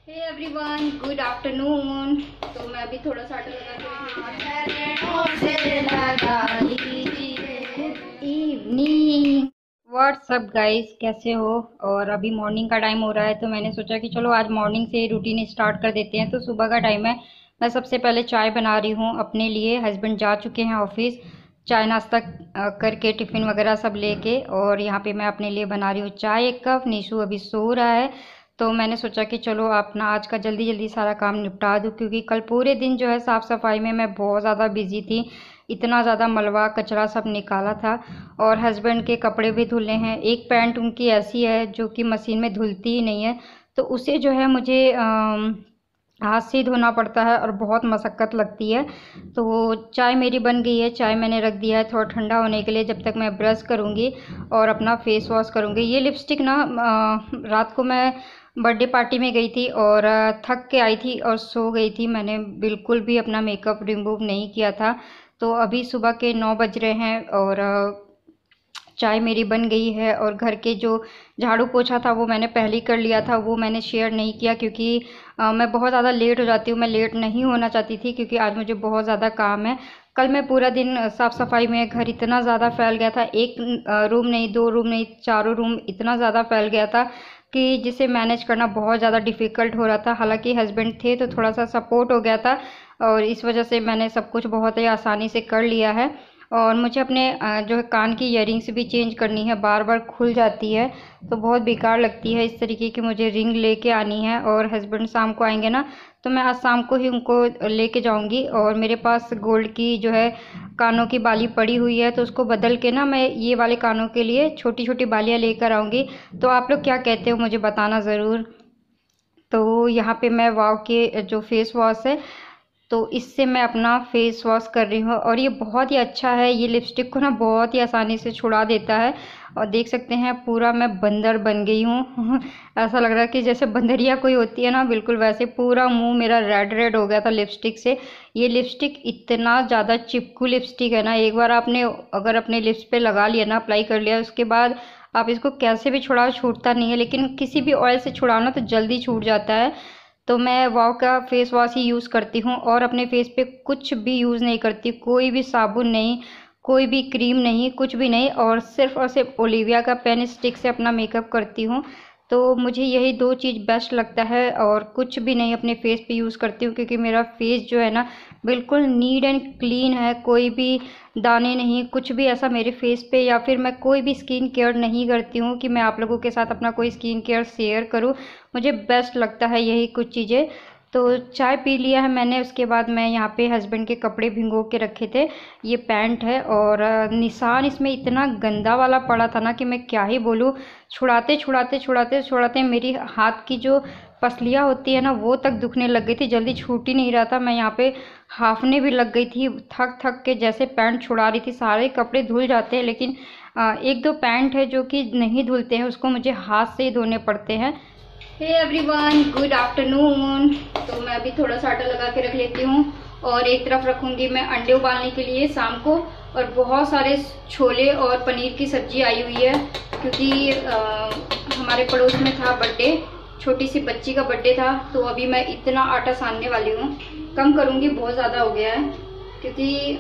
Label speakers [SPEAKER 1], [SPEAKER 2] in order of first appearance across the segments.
[SPEAKER 1] हे everyone, good afternoon. तो मैं अभी थोड़ा सा आटा इवनिंग। व्हाट्सअप गाइस, कैसे हो? और अभी मॉर्निंग का टाइम हो रहा है, तो मैंने सोचा कि चलो आज मॉर्निंग से रूटीन स्टार्ट कर देते हैं। तो सुबह का टाइम है, मैं सबसे पहले चाय बना रही हूँ अपने लिए। हस्बैंड जा चुके हैं ऑफिस, चाय नाश्ता करके टिफ़िन वगैरह सब लेके, और यहाँ पे मैं अपने लिए बना रही हूँ चाय एक कप। निशु अभी सो रहा है, तो मैंने सोचा कि चलो अपना आज का जल्दी जल्दी सारा काम निपटा दूँ, क्योंकि कल पूरे दिन जो है साफ़ सफाई में मैं बहुत ज़्यादा बिजी थी। इतना ज़्यादा मलबा कचरा सब निकाला था, और हस्बैंड के कपड़े भी धुले हैं। एक पैंट उनकी ऐसी है जो कि मशीन में धुलती ही नहीं है, तो उसे जो है मुझे हाथ से धोना पड़ता है और बहुत मशक्क़त लगती है। तो चाय मेरी बन गई है, चाय मैंने रख दिया है थोड़ा ठंडा होने के लिए, जब तक मैं ब्रश करूँगी और अपना फेस वॉश करूँगी। ये लिपस्टिक ना रात को मैं बर्थडे पार्टी में गई थी और थक के आई थी और सो गई थी। मैंने बिल्कुल भी अपना मेकअप रिमूव नहीं किया था। तो अभी सुबह के 9 बज रहे हैं और चाय मेरी बन गई है। और घर के जो झाड़ू पोछा था वो मैंने पहले ही कर लिया था, वो मैंने शेयर नहीं किया, क्योंकि मैं बहुत ज़्यादा लेट हो जाती हूँ। मैं लेट नहीं होना चाहती थी, क्योंकि आज मुझे बहुत ज़्यादा काम है। कल मैं पूरा दिन साफ़ सफाई में, घर इतना ज़्यादा फैल गया था, एक रूम नहीं, 2 रूम नहीं, चारों रूम इतना ज़्यादा फैल गया था कि जिसे मैनेज करना बहुत ज़्यादा डिफ़िकल्ट हो रहा था। हालांकि हस्बैंड थे तो थोड़ा सा सपोर्ट हो गया था, और इस वजह से मैंने सब कुछ बहुत ही आसानी से कर लिया है। और मुझे अपने जो है कान की इयरिंग्स भी चेंज करनी है, बार बार खुल जाती है तो बहुत बेकार लगती है। इस तरीके की मुझे रिंग लेके आनी है, और हस्बैंड शाम को आएंगे ना, तो मैं आज शाम को ही उनको लेके जाऊंगी। और मेरे पास गोल्ड की जो है कानों की बाली पड़ी हुई है, तो उसको बदल के ना मैं ये वाले कानों के लिए छोटी छोटी बालियाँ लेकर आऊँगी। तो आप लोग क्या कहते हो मुझे बताना ज़रूर। तो यहाँ पे मैं वाव के जो फेस वॉश है, तो इससे मैं अपना फेस वॉश कर रही हूँ, और ये बहुत ही अच्छा है। ये लिपस्टिक को ना बहुत ही आसानी से छुड़ा देता है, और देख सकते हैं पूरा मैं बंदर बन गई हूँ ऐसा लग रहा है कि जैसे बंदरिया कोई होती है ना, बिल्कुल वैसे पूरा मुंह मेरा रेड रेड हो गया था लिपस्टिक से। ये लिपस्टिक इतना ज़्यादा चिपकू लिपस्टिक है ना, एक बार आपने अगर अपने लिप्स पे लगा लिया ना, अप्लाई कर लिया, उसके बाद आप इसको कैसे भी छुड़ाओ छूटता नहीं है। लेकिन किसी भी ऑयल से छुड़ाओ ना तो जल्दी छूट जाता है। तो मैं वाव का फेस वॉश ही यूज़ करती हूँ, और अपने फेस पे कुछ भी यूज़ नहीं करती, कोई भी साबुन नहीं, कोई भी क्रीम नहीं, कुछ भी नहीं, और सिर्फ ओलिविया का पेन स्टिक से अपना मेकअप करती हूँ। तो मुझे यही 2 चीज़ बेस्ट लगता है, और कुछ भी नहीं अपने फेस पे यूज़ करती हूँ, क्योंकि मेरा फेस जो है ना बिल्कुल नीट एंड क्लीन है। कोई भी दाने नहीं, कुछ भी ऐसा मेरे फेस पे, या फिर मैं कोई भी स्किन केयर नहीं करती हूँ कि मैं आप लोगों के साथ अपना कोई स्किन केयर शेयर करूँ। मुझे बेस्ट लगता है यही कुछ चीज़ें। तो चाय पी लिया है मैंने, उसके बाद मैं यहाँ पे हस्बैंड के कपड़े भिगो के रखे थे। ये पैंट है, और निशान इसमें इतना गंदा वाला पड़ा था ना कि मैं क्या ही बोलूँ। छुड़ाते छुड़ाते छुड़ाते छुड़ाते मेरी हाथ की जो पसलियाँ होती है ना, वो तक दुखने लग गई थी, जल्दी छूट ही नहीं रहा था। मैं यहाँ पे हाफने भी लग गई थी, थक थक के जैसे पैंट छुड़ा रही थी। सारे कपड़े धुल जाते हैं, लेकिन 1-2 पैंट है जो कि नहीं धुलते हैं, उसको मुझे हाथ से ही धोने पड़ते हैं। Hey everyone, good afternoon. तो मैं अभी थोड़ा सा आटा लगा के रख लेती हूँ, और एक तरफ रखूँगी मैं अंडे उबालने के लिए शाम को। और बहुत सारे छोले और पनीर की सब्जी आई हुई है, क्योंकि हमारे पड़ोस में था बर्थडे, छोटी सी बच्ची का बर्थडे था। तो अभी मैं इतना आटा सानने वाली हूँ, कम करूँगी, बहुत ज़्यादा हो गया है, क्योंकि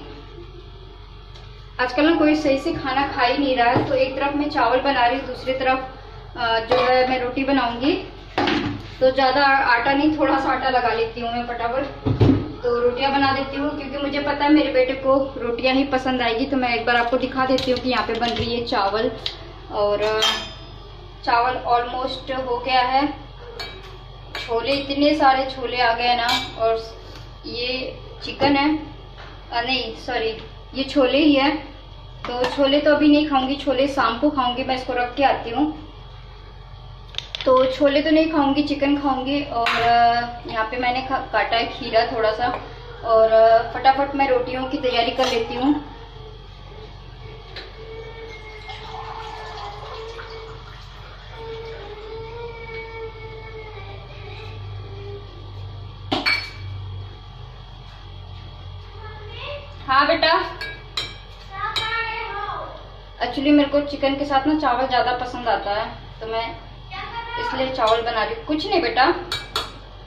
[SPEAKER 1] आजकल ना कोई सही से खाना खा ही नहीं रहा है। तो एक तरफ मैं चावल बना रही हूँ, दूसरी तरफ जो है मैं रोटी बनाऊंगी। तो ज़्यादा आटा नहीं, थोड़ा सा आटा लगा लेती हूँ मैं फटाफट, तो रोटियां बना देती हूँ, क्योंकि मुझे पता है मेरे बेटे को रोटियां ही पसंद आएगी। तो मैं एक बार आपको दिखा देती हूँ कि यहाँ पे बन रही है चावल, और चावल ऑलमोस्ट हो गया है। छोले, इतने सारे छोले आ गए ना, और ये चिकन है, नहीं सॉरी, ये छोले ही है। तो छोले तो अभी नहीं खाऊंगी, छोले शाम को खाऊंगी, मैं इसको रख के आती हूँ। तो छोले तो नहीं खाऊंगी, चिकन खाऊंगी। और यहाँ पे मैंने काटा है खीरा थोड़ा सा, और फटाफट मैं रोटियों की तैयारी कर लेती हूँ। हाँ बेटा, एक्चुअली मेरे को चिकन के साथ ना चावल ज़्यादा पसंद आता है, तो मैं इसलिए चावल बना रही हूँ। कुछ नहीं बेटा,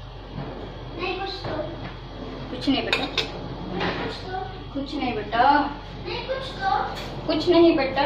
[SPEAKER 1] कुछ नहीं बेटा, कुछ नहीं बेटा, कुछ नहीं बेटा।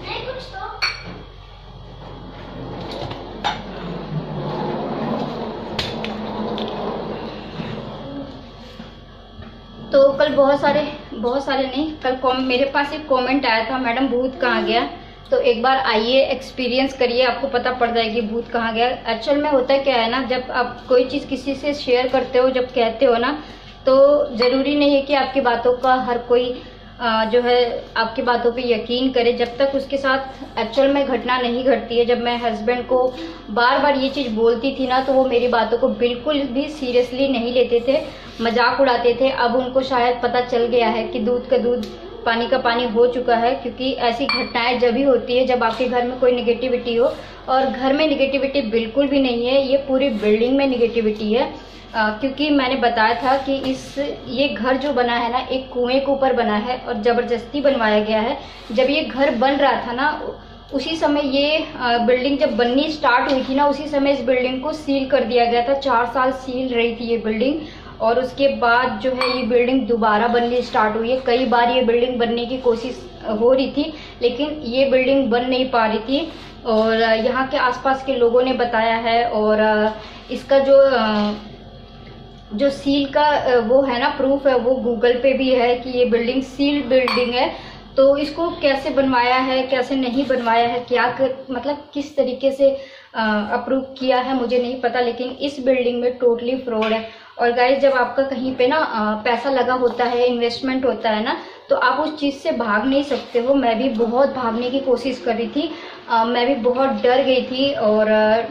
[SPEAKER 1] तो कल बहुत सारे नहीं, कल मेरे पास एक कमेंट आया था, मैडम भूत कहाँ गया। तो एक बार आइए एक्सपीरियंस करिए, आपको पता पड़ जाएगी भूत कहाँ गया। एक्चुअल में होता क्या है ना, जब आप कोई चीज़ किसी से शेयर करते हो, जब कहते हो ना, तो ज़रूरी नहीं है कि आपकी बातों का हर कोई जो है आपकी बातों पे यकीन करे, जब तक उसके साथ एक्चुअल में घटना नहीं घटती है। जब मैं हस्बैंड को बार बार ये चीज़ बोलती थी ना, तो वो मेरी बातों को बिल्कुल भी सीरियसली नहीं लेते थे, मजाक उड़ाते थे। अब उनको शायद पता चल गया है कि दूध का दूध पानी का पानी हो चुका है, क्योंकि ऐसी घटनाएं जब ही होती है जब आपके घर में कोई निगेटिविटी हो। और घर में निगेटिविटी बिल्कुल भी नहीं है, ये पूरी बिल्डिंग में निगेटिविटी है। क्योंकि मैंने बताया था कि ये घर जो बना है ना, एक कुएं के ऊपर बना है और ज़बरदस्ती बनवाया गया है। जब ये घर बन रहा था ना, उसी समय ये बिल्डिंग जब बननी स्टार्ट हुई थी ना, उसी समय इस बिल्डिंग को सील कर दिया गया था। 4 साल सील रही थी ये बिल्डिंग, और उसके बाद जो है ये बिल्डिंग दोबारा बननी स्टार्ट हुई है। कई बार ये बिल्डिंग बनने की कोशिश हो रही थी, लेकिन ये बिल्डिंग बन नहीं पा रही थी। और यहाँ के आसपास के लोगों ने बताया है, और इसका जो सील का वो है ना, प्रूफ है, वो गूगल पे भी है कि ये बिल्डिंग सील्ड बिल्डिंग है। तो इसको कैसे बनवाया है, कैसे नहीं बनवाया है, मतलब किस तरीके से अप्रूव किया है, मुझे नहीं पता, लेकिन इस बिल्डिंग में टोटली फ्रॉड है। और गाइस, जब आपका कहीं पे ना पैसा लगा होता है, इन्वेस्टमेंट होता है ना, तो आप उस चीज़ से भाग नहीं सकते हो। मैं भी बहुत भागने की कोशिश कर रही थी, मैं भी बहुत डर गई थी। और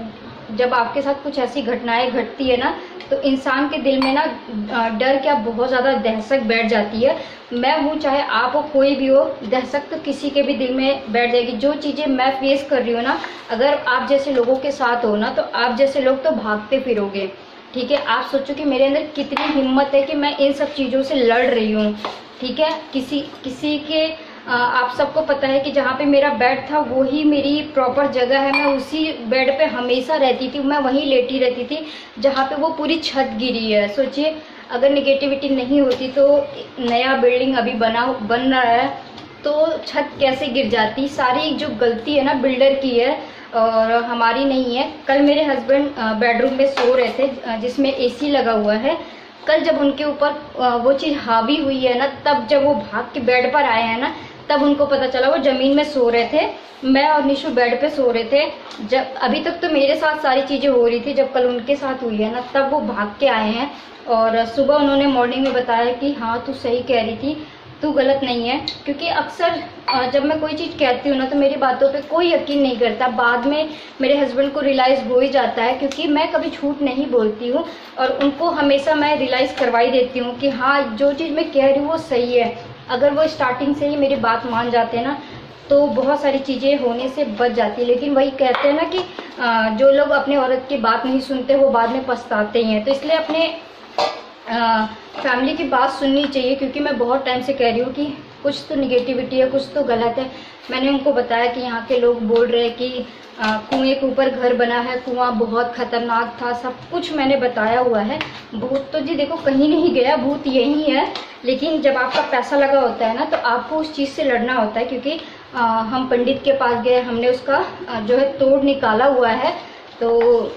[SPEAKER 1] जब आपके साथ कुछ ऐसी घटनाएं घटती है ना, तो इंसान के दिल में ना डर क्या, बहुत ज़्यादा दहशत बैठ जाती है। मैं हूँ, चाहे आप हो, कोई भी हो, दहशत तो किसी के भी दिल में बैठ जाएगी। जो चीज़ें मैं फेस कर रही हूँ ना, अगर आप जैसे लोगों के साथ हो ना, तो आप जैसे लोग तो भागते फिरोगे। ठीक है, आप सोचो कि मेरे अंदर कितनी हिम्मत है कि मैं इन सब चीज़ों से लड़ रही हूँ। ठीक है, किसी के आप सबको पता है कि जहाँ पे मेरा बेड था वो ही मेरी प्रॉपर जगह है। मैं उसी बेड पे हमेशा रहती थी, मैं वहीं लेटी रहती थी जहाँ पे वो पूरी छत गिरी है। सोचिए, अगर निगेटिविटी नहीं होती तो नया बिल्डिंग अभी बन रहा है, तो छत कैसे गिर जाती। सारी जो गलती है ना बिल्डर की है, और हमारी नहीं है। कल मेरे हस्बैंड बेडरूम में सो रहे थे जिसमें एसी लगा हुआ है। कल जब उनके ऊपर वो चीज़ हावी हुई है ना, तब जब वो भाग के बेड पर आए हैं ना, तब उनको पता चला। वो ज़मीन में सो रहे थे, मैं और निशु बेड पे सो रहे थे। जब अभी तक तो मेरे साथ सारी चीज़ें हो रही थी, जब कल उनके साथ हुई है ना, तब वो भाग के आए हैं। और सुबह उन्होंने मॉर्निंग में बताया कि हाँ, तू सही कह रही थी, तू गलत नहीं है। क्योंकि अक्सर जब मैं कोई चीज़ कहती हूँ ना, तो मेरी बातों पे कोई यकीन नहीं करता। बाद में मेरे हस्बैंड को रियलाइज़ हो ही जाता है, क्योंकि मैं कभी झूठ नहीं बोलती हूँ, और उनको हमेशा मैं रियलाइज़ करवाई देती हूँ कि हाँ, जो चीज़ मैं कह रही हूँ वो सही है। अगर वो स्टार्टिंग से ही मेरी बात मान जाते हैं ना, तो बहुत सारी चीज़ें होने से बच जाती है। लेकिन वही कहते हैं ना कि जो लोग अपने औरत की बात नहीं सुनते, वो बाद में पछताते हैं। तो इसलिए अपने फैमिली की बात सुननी चाहिए, क्योंकि मैं बहुत टाइम से कह रही हूँ कि कुछ तो निगेटिविटी है, कुछ तो गलत है। मैंने उनको बताया कि यहाँ के लोग बोल रहे हैं कि कुएं के ऊपर घर बना है, कुआं बहुत खतरनाक था, सब कुछ मैंने बताया हुआ है। भूत तो जी देखो कहीं नहीं गया, भूत यही है। लेकिन जब आपका पैसा लगा होता है ना, तो आपको उस चीज़ से लड़ना होता है। क्योंकि हम पंडित के पास गए, हमने उसका जो है तोड़ निकाला हुआ है। तो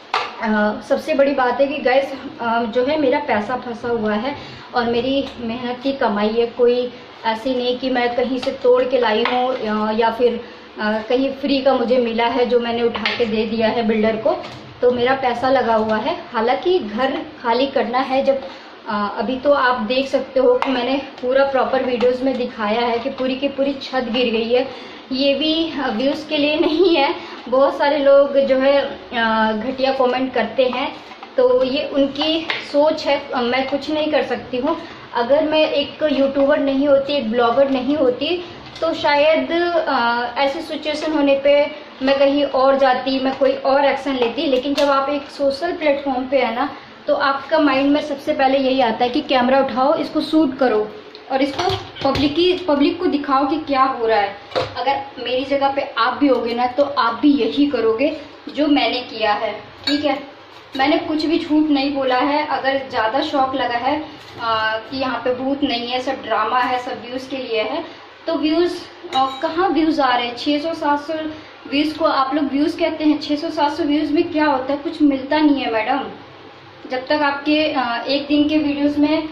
[SPEAKER 1] सबसे बड़ी बात है कि गाइस, जो है मेरा पैसा फंसा हुआ है और मेरी मेहनत की कमाई है। कोई ऐसी नहीं कि मैं कहीं से तोड़ के लाई हूँ या फिर कहीं फ्री का मुझे मिला है जो मैंने उठा के दे दिया है बिल्डर को। तो मेरा पैसा लगा हुआ है। हालांकि घर खाली करना है जब अभी तो आप देख सकते हो कि मैंने पूरा प्रॉपर वीडियोस में दिखाया है कि पूरी की पूरी छत गिर गई है। ये भी व्यूज़ के लिए नहीं है। बहुत सारे लोग जो है घटिया कमेंट करते हैं, तो ये उनकी सोच है, मैं कुछ नहीं कर सकती हूँ। अगर मैं एक यूट्यूबर नहीं होती, एक ब्लॉगर नहीं होती, तो शायद ऐसी सिचुएशन होने पे मैं कहीं और जाती, मैं कोई और एक्शन लेती। लेकिन जब आप एक सोशल प्लेटफॉर्म पे है ना, तो आपका माइंड में सबसे पहले यही आता है कि कैमरा उठाओ, इसको शूट करो और इसको पब्लिक को दिखाओ कि क्या हो रहा है। अगर मेरी जगह पे आप भी होगे ना, तो आप भी यही करोगे जो मैंने किया है। ठीक है, मैंने कुछ भी झूठ नहीं बोला है। अगर ज़्यादा शौक लगा है कि यहाँ पे भूत नहीं है, सब ड्रामा है, सब व्यूज़ के लिए है, तो व्यूज़ कहाँ व्यूज़ आ रहे हैं? 600-700 व्यूज़ को आप लोग व्यूज़ कहते हैं। 600-700 व्यूज़ में क्या होता है? कुछ मिलता नहीं है मैडम। जब तक आपके एक दिन के वीडियोस में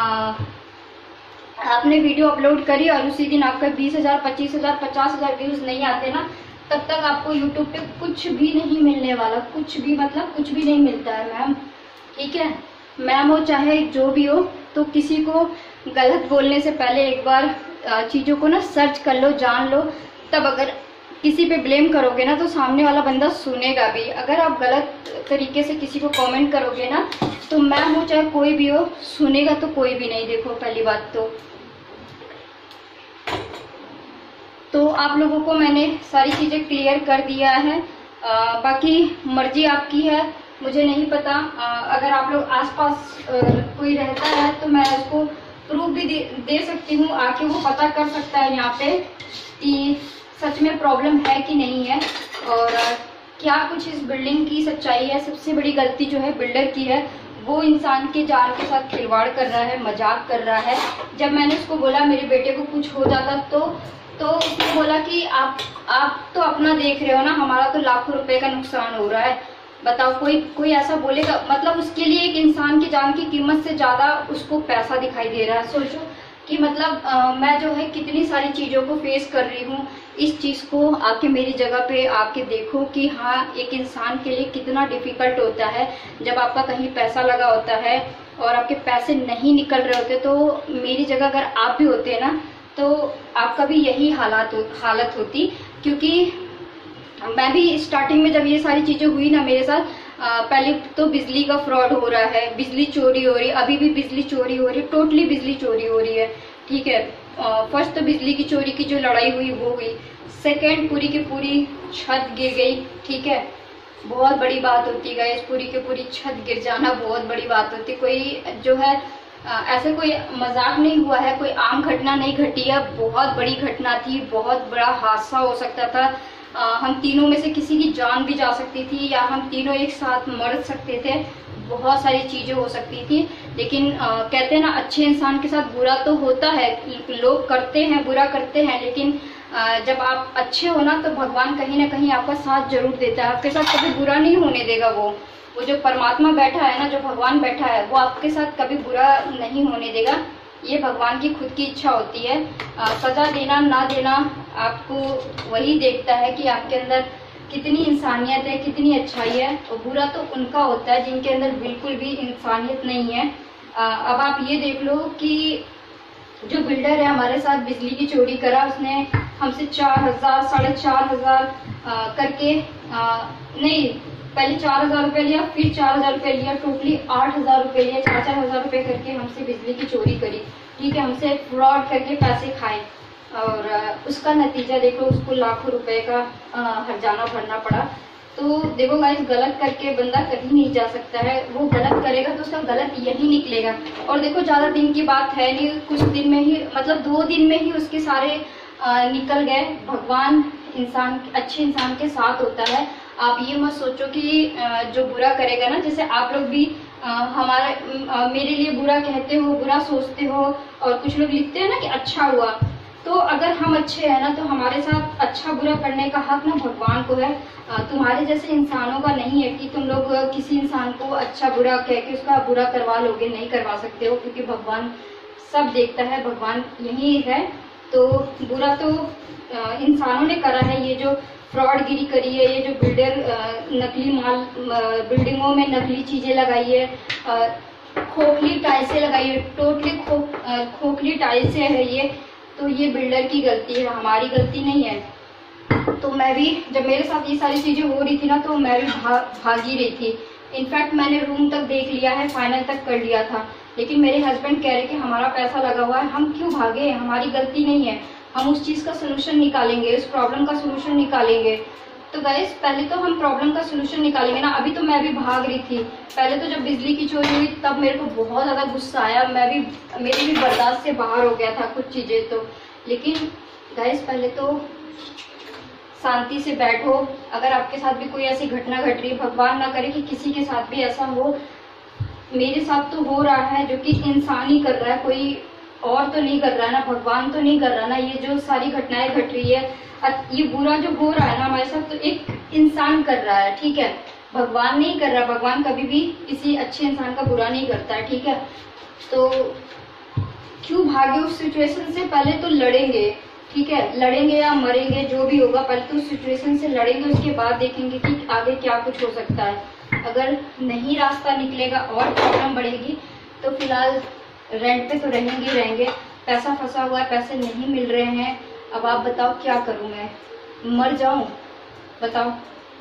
[SPEAKER 1] आपने वीडियो अपलोड करी और उसी दिन आपका 20,000, 25,000, 50,000 व्यूज़ नहीं आते ना, तब तक आपको यूट्यूब पे कुछ भी नहीं मिलने वाला। कुछ भी मतलब कुछ भी नहीं मिलता है मैम, ठीक है? मैम हो चाहे जो भी हो, तो किसी को गलत बोलने से पहले एक बार चीज़ों को ना सर्च कर लो, जान लो, तब अगर किसी पे ब्लेम करोगे ना तो सामने वाला बंदा सुनेगा भी। अगर आप गलत तरीके से किसी को कमेंट करोगे ना, तो मैम हो चाहे कोई भी हो, सुनेगा तो कोई भी नहीं। देखो पहली बात तो आप लोगों को मैंने सारी चीज़ें क्लियर कर दिया है। बाकी मर्जी आपकी है, मुझे नहीं पता। अगर आप लोग आसपास कोई रहता है तो मैं उसको प्रूफ भी दे सकती हूँ, आके वो पता कर सकता है यहाँ पे कि सच में प्रॉब्लम है कि नहीं है और क्या कुछ इस बिल्डिंग की सच्चाई है। सबसे बड़ी गलती जो है बिल्डर की है, वो इंसान के जान के साथ खिलवाड़ कर रहा है, मजाक कर रहा है। जब मैंने उसको बोला मेरे बेटे को कुछ हो जाता तो उसने बोला कि आप तो अपना देख रहे हो ना, हमारा तो लाखों रुपए का नुकसान हो रहा है। बताओ कोई ऐसा बोलेगा? मतलब उसके लिए एक इंसान की जान की कीमत से ज्यादा उसको पैसा दिखाई दे रहा है। सोचो कि मतलब मैं जो है कितनी सारी चीज़ों को फेस कर रही हूँ। इस चीज़ को आके मेरी जगह पे आके देखो कि हाँ, एक इंसान के लिए कितना डिफ़िकल्ट होता है जब आपका कहीं पैसा लगा होता है और आपके पैसे नहीं निकल रहे होते। तो मेरी जगह अगर आप भी होते हैं ना, तो आपका भी यही हालत होती। क्योंकि मैं भी स्टार्टिंग में जब ये सारी चीज़ें हुई ना मेरे साथ, पहले तो बिजली का फ्रॉड हो रहा है, बिजली चोरी हो रही है, अभी भी बिजली चोरी हो रही है, टोटली बिजली चोरी हो रही है, ठीक है। फर्स्ट तो बिजली की चोरी की जो लड़ाई हुई वो हुई, सेकंड पूरी की पूरी छत गिर गई, ठीक है। बहुत बड़ी बात होती है, पूरी की पूरी छत गिर जाना बहुत बड़ी बात होती। कोई जो है ऐसे कोई मजाक नहीं हुआ है, कोई आम घटना नहीं घटी है, बहुत बड़ी घटना थी, बहुत बड़ा हादसा हो सकता था। हम तीनों में से किसी की जान भी जा सकती थी या हम तीनों एक साथ मर सकते थे, बहुत सारी चीजें हो सकती थी। लेकिन कहते हैं ना, अच्छे इंसान के साथ बुरा तो होता है, लोग करते हैं, बुरा करते हैं, लेकिन जब आप अच्छे हो ना तो भगवान कहीं ना कहीं आपका साथ जरूर देता है, आपके साथ कभी बुरा नहीं होने देगा। वो जो परमात्मा बैठा है ना, जो भगवान बैठा है, वो आपके साथ कभी बुरा नहीं होने देगा। ये भगवान की खुद की इच्छा होती है। सजा देना ना देना आपको वही देखता है कि आपके अंदर कितनी इंसानियत है, कितनी अच्छाई है। और बुरा तो उनका होता है जिनके अंदर बिल्कुल भी इंसानियत नहीं है। अब आप ये देख लो कि जो बिल्डर है हमारे साथ बिजली की चोरी करा, उसने हमसे 4,000 4,500 करके नहीं, पहले 4,000 रुपये लिया, फिर 4,000 रुपये लिया, टोटली 8,000 रुपये लिया, 4,000 रुपये करके हमसे बिजली की चोरी करी, ठीक है। हमसे फ्रॉड करके पैसे खाए और उसका नतीजा देखो, उसको लाखों रुपए का हर्जाना भरना पड़ा। तो देखो गाइस, गलत करके बंदा कहीं नहीं जा सकता है। वो गलत करेगा तो उसका गलत यही निकलेगा। और देखो, ज्यादा दिन की बात है नहीं, कुछ दिन में ही, मतलब 2 दिन में ही उसके सारे निकल गए। भगवान अच्छे इंसान के साथ होता है। आप ये मत सोचो कि जो बुरा करेगा ना, जैसे आप लोग भी मेरे लिए बुरा कहते हो, बुरा सोचते हो, और कुछ लोग लिखते हैं ना कि अच्छा हुआ। तो अगर हम अच्छे हैं ना, तो हमारे साथ अच्छा बुरा करने का हक ना भगवान को है, तुम्हारे जैसे इंसानों का नहीं है कि तुम लोग किसी इंसान को अच्छा बुरा कह के उसका बुरा करवा लोगे। नहीं करवा सकते हो, क्योंकि भगवान सब देखता है, भगवान यही है। तो बुरा तो इंसानों ने करा है, ये जो फ्रॉडगिरी करी है, ये जो बिल्डर नकली माल बिल्डिंगों में नकली चीजें लगाई है, खोखली टाइल्सें लगाई है, टोटली खोखली टाइल्सें है ये, तो ये बिल्डर की गलती है, हमारी गलती नहीं है। तो मैं भी, जब मेरे साथ ये सारी चीजें हो रही थी ना, तो मैं भी भाग ही रही थी। इनफैक्ट मैंने रूम तक देख लिया है, फाइनल तक कर लिया था, लेकिन मेरे हस्बैंड कह रहे कि हमारा पैसा लगा हुआ है, हम क्यों भागे, हमारी गलती नहीं है, हम उस चीज का सोल्यूशन निकालेंगे, उस प्रॉब्लम का सोल्यूशन निकालेंगे। तो गाइस, पहले तो हम प्रॉब्लम का सोल्यूशन निकालेंगे ना। अभी तो मैं भी भाग रही थी। पहले तो जब बिजली की चोरी हुई तब मेरे को बहुत ज्यादा गुस्सा आया, मेरे भी बर्दाश्त से बाहर हो गया था कुछ चीजें तो। लेकिन गाइस, पहले तो शांति से बैठो। अगर आपके साथ भी कोई ऐसी घटना घट रही है, भगवान ना करे कि किसी के साथ भी ऐसा हो, मेरे साथ तो हो रहा है, जो कि इंसान ही कर रहा है, कोई और तो नहीं कर रहा है ना, भगवान तो नहीं कर रहा ना। ये जो सारी घटनाएं घट रही है, ये बुरा जो हो रहा है ना हमारे साथ, तो एक इंसान कर रहा है, ठीक है, भगवान नहीं कर रहा। भगवान कभी भी किसी अच्छे इंसान का बुरा नहीं करता है, ठीक है। तो क्यों भागे उस सिचुएशन से, पहले तो लड़ेंगे, ठीक है, लड़ेंगे या मरेंगे जो भी होगा, पहले तो उस सिचुएशन से लड़ेंगे, उसके बाद देखेंगे कि आगे क्या कुछ हो सकता है। अगर नहीं रास्ता निकलेगा और प्रॉब्लम बढ़ेगी, तो फिलहाल रेंट पे तो रहेंगे। पैसा फंसा हुआ है, पैसे नहीं मिल रहे हैं। अब आप बताओ क्या करूं मैं, मर जाऊं? बताओ,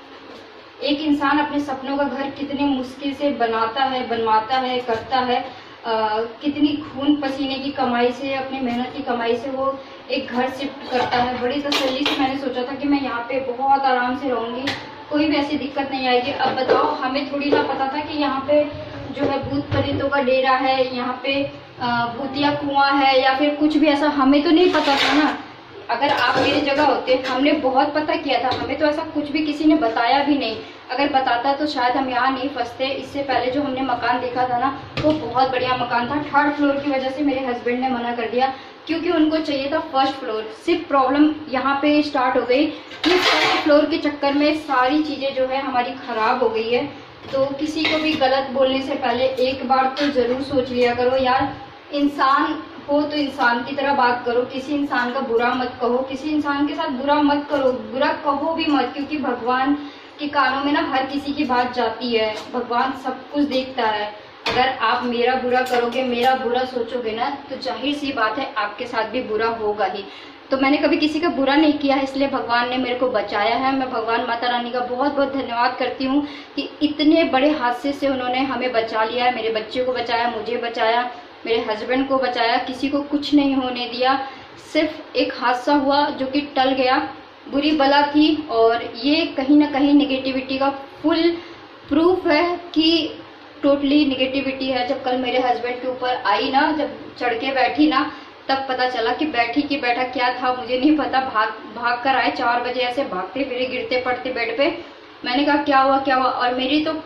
[SPEAKER 1] एक इंसान अपने सपनों का घर कितने मुश्किल से बनाता है, बनवाता है, करता है, कितनी खून पसीने की कमाई से, अपनी मेहनत की कमाई से वो एक घर शिफ्ट करता है। बड़ी तसल्ली से मैंने सोचा था कि मैं यहाँ पे बहुत आराम से रहूंगी, कोई भी ऐसी दिक्कत नहीं आएगी। अब बताओ, हमें थोड़ी ना पता था कि यहाँ पे जो है भूत प्रेतों का डेरा है, यहाँ पे भूतिया कुआं है या फिर कुछ भी ऐसा, हमें तो नहीं पता था ना। अगर आप मेरी जगह होते, हमने बहुत पता किया था, हमें तो ऐसा कुछ भी किसी ने बताया भी नहीं। अगर बताता तो शायद हम यहाँ नहीं फंसते। इससे पहले जो हमने मकान देखा था ना, वो बहुत बढ़िया मकान था। 3rd फ्लोर की वजह से मेरे हस्बैंड ने मना कर दिया, क्योंकि उनको चाहिए था 1st फ्लोर। सिर्फ प्रॉब्लम यहाँ पे स्टार्ट हो गई कि 1st फ्लोर के चक्कर में सारी चीजें जो है हमारी खराब हो गई है। तो किसी को भी गलत बोलने से पहले एक बार तो जरूर सोच लिया करो यार। इंसान हो तो इंसान की तरह बात करो, किसी इंसान का बुरा मत कहो, किसी इंसान के साथ बुरा मत करो, बुरा कहो भी मत, क्योंकि भगवान के कानों में ना हर किसी की बात जाती है। भगवान सब कुछ देखता है। अगर आप मेरा बुरा करोगे, मेरा बुरा सोचोगे ना, तो जाहिर सी बात है आपके साथ भी बुरा होगा ही। तो मैंने कभी किसी का बुरा नहीं किया है, इसलिए भगवान ने मेरे को बचाया है। मैं भगवान माता रानी का बहुत बहुत धन्यवाद करती हूँ कि इतने बड़े हादसे से उन्होंने हमें बचा लिया है। मेरे बच्चे को बचाया, मुझे बचाया, मेरे हस्बैंड को बचाया, किसी को कुछ नहीं होने दिया। सिर्फ एक हादसा हुआ जो कि टल गया, बुरी बला थी। और ये कहीं ना कहीं नेगेटिविटी का फुल प्रूफ है कि टोटली नेगेटिविटी है। जब कल मेरे हस्बैंड के ऊपर आई ना, जब चढ़ के बैठी ना, तब पता चला कि बैठी कि बैठा क्या था मुझे नहीं पता। भाग कर आए 4 बजे, ऐसे भागते फिरे, गिरते पड़ते बेड पे। मैंने कहा क्या हुआ क्या हुआ, और मेरी तो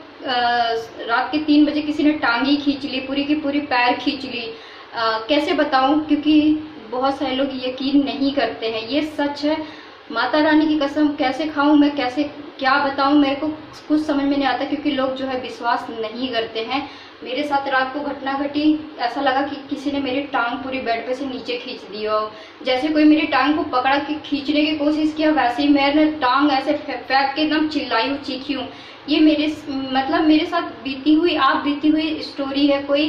[SPEAKER 1] रात के 3 बजे किसी ने टांगी खींच ली, पूरी की पूरी पैर खींच ली। कैसे बताऊं, क्योंकि बहुत सारे लोग यकीन नहीं करते हैं, ये सच है। माता रानी की कसम, कैसे खाऊं मैं, कैसे क्या बताऊं, मेरे को कुछ समझ में नहीं आता, क्योंकि लोग जो है विश्वास नहीं करते हैं। मेरे साथ रात को घटना घटी, ऐसा लगा कि किसी ने मेरी टांग पूरी बेड पे से नीचे खींच दी हो। जैसे कोई मेरी टांग को पकड़ा के खींचने की कोशिश किया, वैसे ही मैंने टांग ऐसे फेंक के एकदम चिल्लाई हूँ, चीखी हूँ। ये मेरे साथ बीती हुई स्टोरी है, कोई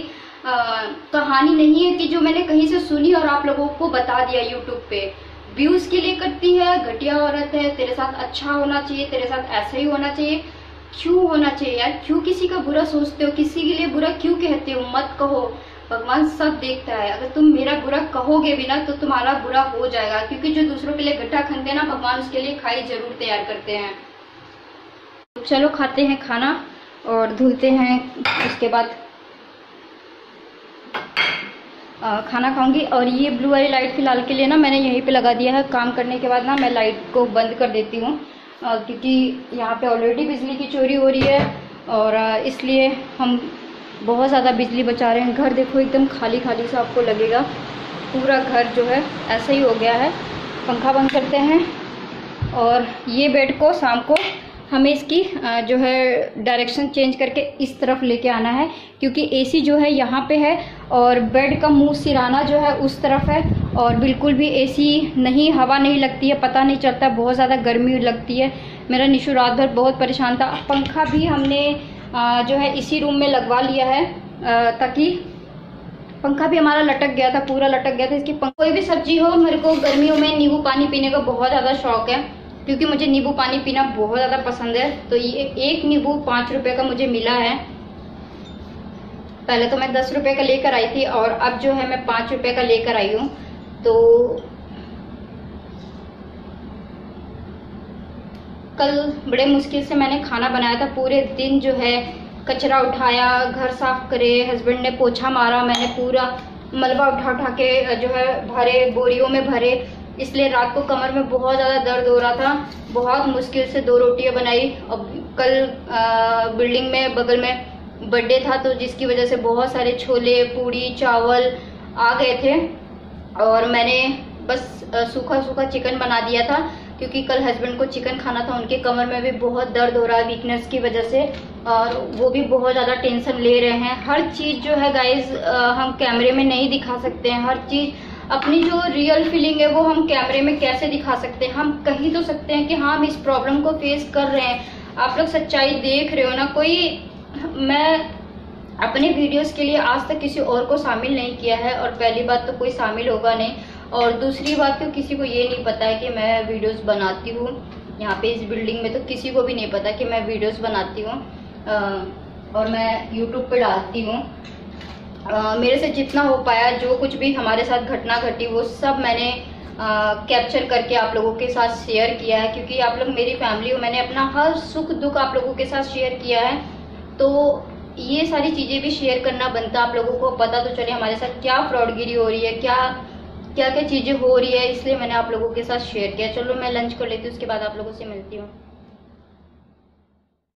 [SPEAKER 1] कहानी नहीं है कि जो मैंने कहीं से सुनी और आप लोगों को बता दिया यूट्यूब पे। व्यूज के लिए करती है, घटिया औरत है, तेरे साथ अच्छा होना चाहिए, तेरे साथ ऐसा ही होना चाहिए। क्यों होना चाहिए यार, क्यों किसी का बुरा सोचते हो, किसी के लिए बुरा क्यों कहते हो? मत कहो, भगवान सब देखता है। अगर तुम मेरा बुरा कहोगे भी ना, तो तुम्हारा बुरा हो जाएगा, क्योंकि जो दूसरों के लिए गड्ढा खनते हैं ना, भगवान उसके लिए खाई जरूर तैयार करते हैं। चलो खाते हैं खाना और धुलते हैं, उसके बाद खाना खाऊंगी। और ये ब्लू वाली लाइट फिलहाल के लिए ना मैंने यहीं पे लगा दिया है। काम करने के बाद ना मैं लाइट को बंद कर देती हूँ, क्योंकि यहाँ पे ऑलरेडी बिजली की चोरी हो रही है, और इसलिए हम बहुत ज़्यादा बिजली बचा रहे हैं। घर देखो एकदम खाली खाली सा आपको लगेगा, पूरा घर जो है ऐसा ही हो गया है। पंखा बंद करते हैं, और ये बेड को शाम को हमें इसकी जो है डायरेक्शन चेंज करके इस तरफ लेके आना है, क्योंकि एसी जो है यहाँ पे है और बेड का मुंह सिराना जो है उस तरफ है, और बिल्कुल भी एसी नहीं, हवा नहीं लगती है, पता नहीं चलता, बहुत ज़्यादा गर्मी लगती है। मेरा निशु रात भर बहुत परेशान था। पंखा भी हमने जो है इसी रूम में लगवा लिया है, ताकि पंखा भी हमारा लटक गया था, पूरा लटक गया था। इसकी कोई भी सब्जी हो, मेरे को गर्मियों में नींबू पानी पीने का बहुत ज़्यादा शौक है, क्योंकि मुझे नींबू पानी पीना बहुत ज़्यादा पसंद है। तो ये एक नींबू 5 रुपए का मुझे मिला है। पहले तो मैं 10 रुपए का लेकर आई थी, और अब जो है मैं 5 रुपए का लेकर आई हूँ। तो कल बड़े मुश्किल से मैंने खाना बनाया था। पूरे दिन जो है कचरा उठाया, घर साफ करे, हस्बैंड ने पोछा मारा, मैंने पूरा मलबा उठा के जो है भरे, बोरियों में भरे, इसलिए रात को कमर में बहुत ज़्यादा दर्द हो रहा था। बहुत मुश्किल से 2 रोटियां बनाई। अब कल बिल्डिंग में बगल में बर्थडे था, तो जिसकी वजह से बहुत सारे छोले पूड़ी चावल आ गए थे और मैंने बस सूखा सूखा चिकन बना दिया था, क्योंकि कल हस्बैंड को चिकन खाना था। उनके कमर में भी बहुत दर्द हो रहा है वीकनेस की वजह से, और वो भी बहुत ज़्यादा टेंशन ले रहे हैं। हर चीज़ जो है गाइज हम कैमरे में नहीं दिखा सकते हैं। हर चीज़ अपनी जो रियल फीलिंग है वो हम कैमरे में कैसे दिखा सकते हैं। हम कही तो सकते हैं कि हाँ हम इस प्रॉब्लम को फेस कर रहे हैं, आप लोग सच्चाई देख रहे हो ना। मैं अपने वीडियोस के लिए आज तक किसी और को शामिल नहीं किया है, और पहली बात तो कोई शामिल होगा नहीं, और दूसरी बात तो किसी को ये नहीं पता है कि मैं वीडियोस बनाती हूँ। यहाँ पे इस बिल्डिंग में तो किसी को भी नहीं पता कि मैं वीडियोस बनाती हूँ और मैं यूट्यूब पे डालती हूँ। मेरे से जितना हो पाया, जो कुछ भी हमारे साथ घटना घटी वो सब मैंने कैप्चर करके आप लोगों के साथ शेयर किया है, क्योंकि आप लोग मेरी फैमिली हो। मैंने अपना हर सुख दुख आप लोगों के साथ शेयर किया है, तो ये सारी चीज़ें भी शेयर करना बनता। आप लोगों को पता तो चले हमारे साथ क्या फ्रॉडगिरी हो रही है, क्या क्या चीज़ें हो रही है, इसलिए मैंने आप लोगों के साथ शेयर किया। चलो मैं लंच कर लेती हूँ, उसके बाद आप लोगों से मिलती हूँ।